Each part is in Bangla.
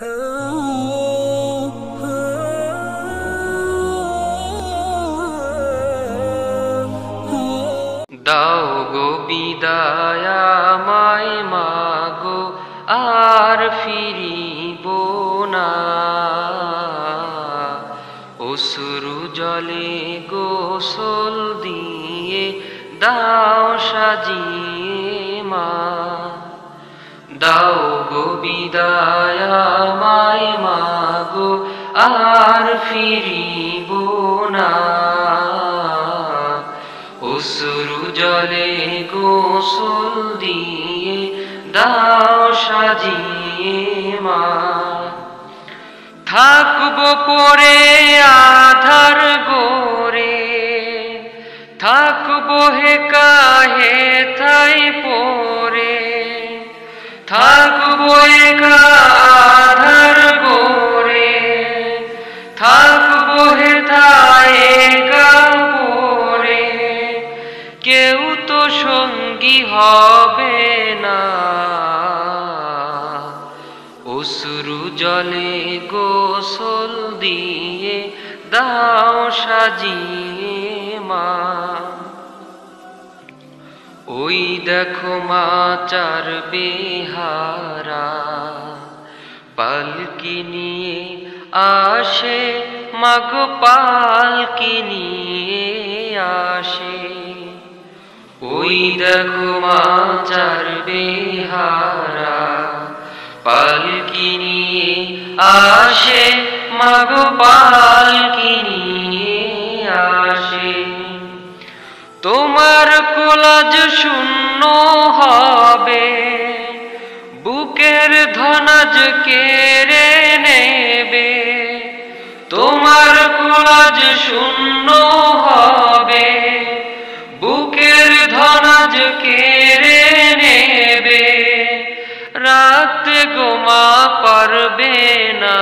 দাও গো বিদায় আমায় মাগো, আর ফিরিব না। অশ্রু জলে গোসল দিয়ে দাও সাজিয়ে মা। দাও গো বিদায় আমায় মাগো, আর ফিরিব না। অশ্রু জলে গোসল দিয়ে দাও সাজিয়ে মা। থাকবো পরে আধার গোরে, থাকবো হেকাহে থাই পরে। থাকবো একা আধার গোরে, থাকবো হেথায় একা পরে। কেউ তো সঙ্গী হবে না, অশ্রু জলে গোসল দিয়ে দাও সাজিয়ে মা। ওই দেখো মা চার বেহারা, পালকি নিয়ে আসে মাগো, পালকি নিয়ে আসে। ওই দেখো মা চার বেহারা, পালকি নিয়ে আসে মাগো, পালকি নিয়ে আসে। তোমার কোলাজ শূন্য হবে, বুকের ধনাজ কেড়ে নেবে। তোমার কোলাজ শূন্য হবে, বুকের ধনাজ কেড়ে নেবে। রাতে গোমা পারবে না,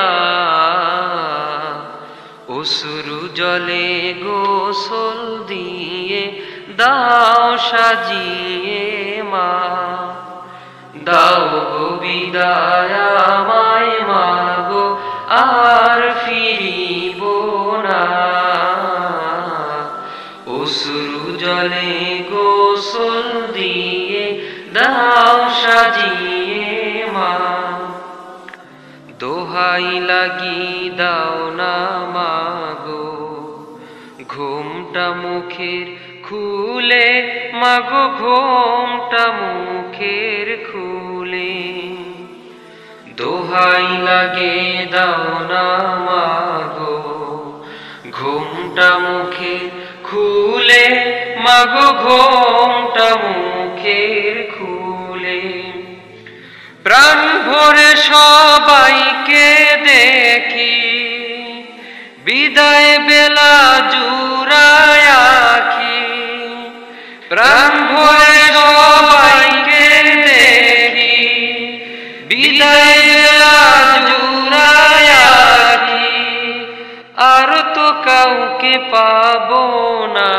অশ্রু জলে গোসল দিয়ে দাও সাজিয়ে মা। দাও গো বিদায় আমায় মাগো, আর ফিরিব না। অশ্রু জলে গোসল দিয়ে দাও সাজিয়ে মা। দোহাই লাগি দাও না মাগো, ঘুমটা মুখের খুলে মাগো, ঘুমটা মুখের খুলে। দোহাই লাগে দাও না মাগো, ঘুমটা মুখের খুলে মাগো, ঘুমটা মুখের খুলে। প্রাণ ভরে সবাইকে দেখি, বিদায় বেলা জুড়ায় আঁখি। প্রাণ ভরে সবাইকে দেখি, বিদায় বেলা জুড়ায় আঁখি। আর তো কাউকে পাবো না,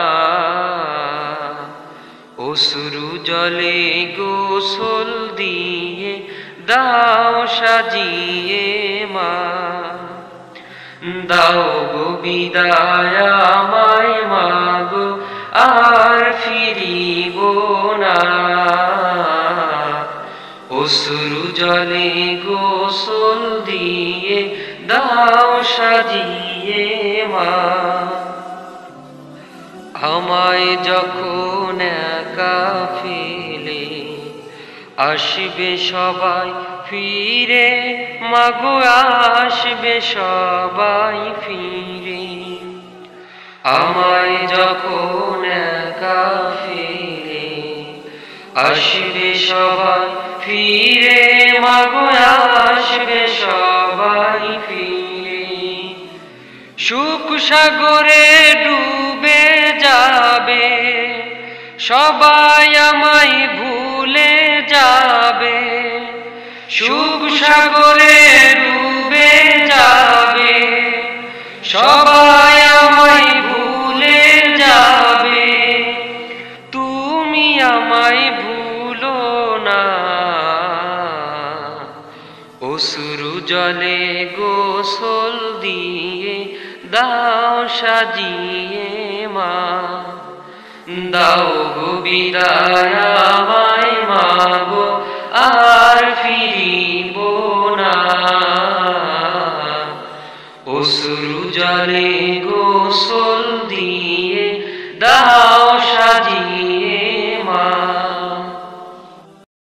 অশ্রু জলে গোসল দিয়ে দাও সাজিয়ে মা। দাও গো বিদায় আমায় মাগো, আর ফিরিব না। অশ্রু জলে গোসল দিয়ে দাও সাজিয়ে মা। আমায় যখন একা ফেলে আসবে সবাই ফিরে মাগো, আসবে সবাই ফিরে। আমায় যখন একা ফেলে আসবে সবাই ফিরে মাগো, আসবে সবাই ফিরে। সুখ সাগরে ডুবে যাবে, সবাই আমায় ভুলে যাবে। সুখ সাগরে ডুবে যাবে, সবাই আমায় ভুলে যাবে। তুমি আমায় ভুলো না, অশ্রু অশ্রু জলে গোসল দিয়ে দাও সাজিয়ে মা, দাও গো বিদায় আমায় মা গো, আর ফিরিব না। অশ্রু জলে গোসল দিয়ে দাও